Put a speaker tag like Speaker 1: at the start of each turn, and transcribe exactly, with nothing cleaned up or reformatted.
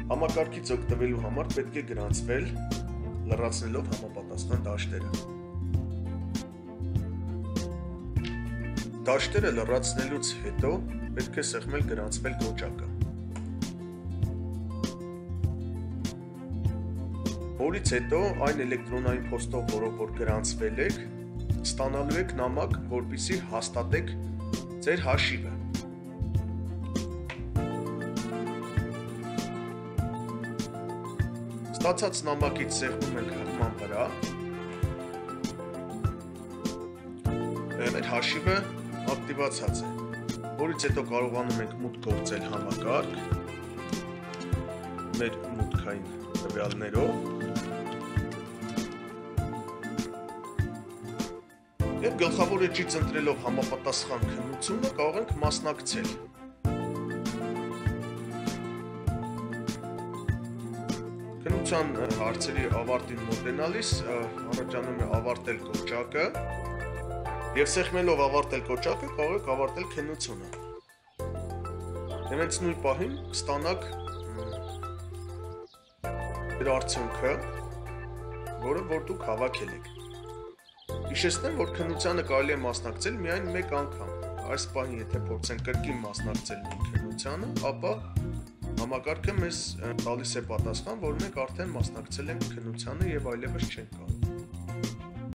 Speaker 1: Համակարգից օգտվելու համար պետք է գրանցվել լրացնելով համապատասխան դաշտերը։ Դաշտերը լրացնելուց հետո պետք է սեղմել գրանցվել կոճակը։ Որից հետո այն էլեկտրոնային փոստով, որով որ գրանցվել եք, ստանալու եք նամակ, որպեսզի հաստատեք ձեր հաշիվը։ Ստացած նամակից սեղմում ենք հղման վրա։ Մեր հաշիվը ակտիվացած է, որից հետո կարողանում ենք մուտք գործել համակարգ մեր մուտքային տվյալներով և գլխավոր էջից ընտրելով համապատասխան քննությունը կարող ենք մասնակցել։ Քննության հարցերի ավարտին մոտենալիս առաջանում է ավարտել կոճակը և սեղմելով ավարտել կոճակը կարող եք ավարտել քննությունը։ Եվ հենց նույն պահին կստանաք ձեր արդյունքը, որը որ դուք հավաքել եք։ Հիշեցնեմ, որ քննությանը կարելի է մասնակցել միայն մեկ անգամ։ Այս պահին եթե փորձենք կրկին մասնակցել նույն քննությանը, ապա համակարգը մեզ տալիս է պատասխան, որ մենք արդեն մասնակցել ենք քննությանը և այլևս չենք կարող։